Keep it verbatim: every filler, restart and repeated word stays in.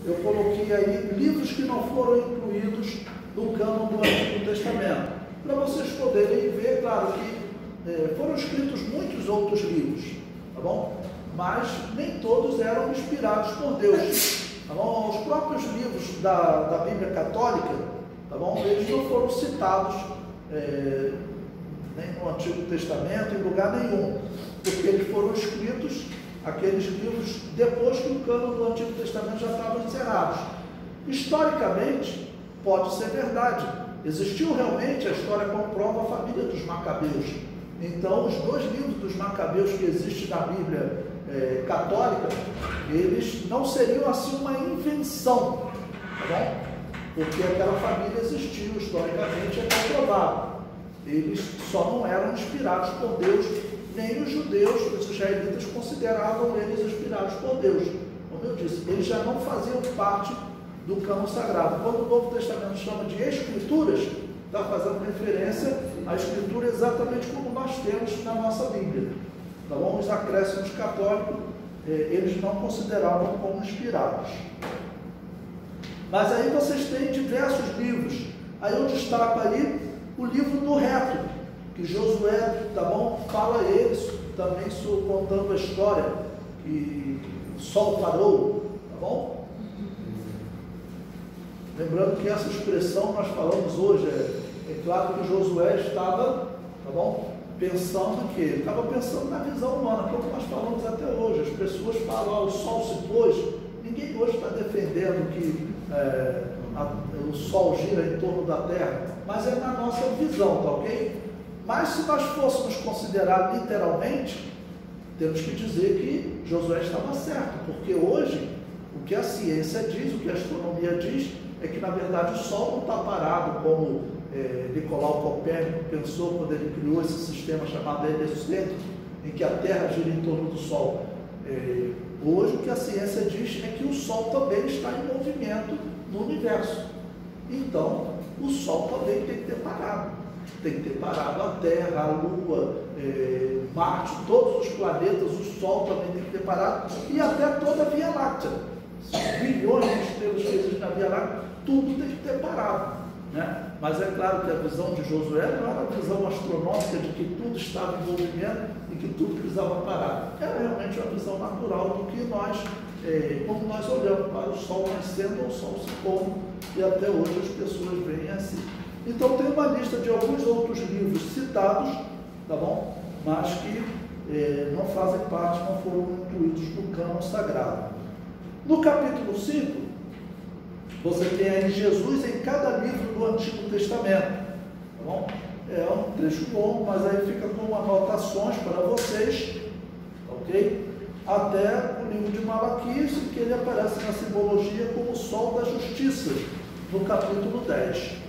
eu coloquei aí livros que não foram incluídos no cânon do Antigo Testamento, para vocês poderem ver, claro que é, foram escritos muitos outros livros, tá bom? Mas nem todos eram inspirados por Deus, tá bom? Os próprios livros da, da Bíblia Católica, tá bom? Eles não foram citados é, nem no Antigo Testamento, em lugar nenhum, porque eles foram escritos, aqueles livros, depois que o cânon do Antigo Testamento já estava encerrado. Historicamente, pode ser verdade, existiu realmente, a história comprova a família dos Macabeus. Então, os dois livros dos Macabeus que existem na Bíblia é, católica, eles não seriam assim uma invenção, tá bom? Porque aquela família existiu historicamente, é comprovado. Eles só não eram inspirados por Deus, nem os judeus, os israelitas consideravam eles inspirados por Deus. Como eu disse, eles já não faziam parte do cânon sagrado. Quando o Novo Testamento chama de Escrituras, está fazendo referência à Escritura exatamente como nós temos na nossa Bíblia. Tá bom? Os acréscimos católicos, eh, eles não consideravam como inspirados. Mas aí vocês têm diversos livros. Aí eu destaco aí o livro do Reto, que Josué, tá bom, fala eles também sobre, contando a história que o sol parou, tá bom? Lembrando que essa expressão nós falamos hoje, é, é claro que Josué estava, tá bom, pensando que ele estava pensando na visão humana, como nós falamos até hoje. As pessoas falam, ah, o sol se pôs, ninguém hoje está defendendo que é, a, o sol gira em torno da terra, mas é na nossa visão, tá ok? Mas se nós fôssemos considerar literalmente, temos que dizer que Josué estava certo, porque hoje o que a ciência diz, o que a astronomia diz, é que na verdade o Sol não está parado, como é, Nicolau Copérnico pensou quando ele criou esse sistema chamado heliocêntrico, em que a Terra gira em torno do Sol. É, hoje o que a ciência diz é que o Sol também está em movimento no universo. Então, o Sol também tem que ter parado. Tem que ter parado a Terra, a Lua, é, Marte, todos os planetas, o Sol também tem que ter parado, e até toda a Via Láctea. Bilhões de estrelas que existem na Via Láctea, tudo tem que ter parado, né? Mas é claro que a visão de Josué não era a visão astronômica de que tudo estava em movimento e que tudo precisava parar. Era realmente uma visão natural do que nós, é, como nós olhamos para o Sol nascendo ou o Sol se pondo, e até hoje as pessoas veem assim. Então tem uma lista de alguns outros livros citados, tá bom? Mas que eh, não fazem parte, não foram incluídos no cânon sagrado. No capítulo cinco, você tem aí Jesus em cada livro do Antigo Testamento, tá bom? É um trecho longo, mas aí fica com anotações para vocês, ok? Até o livro de Malaquias, que ele aparece na simbologia como o sol da justiça, no capítulo dez.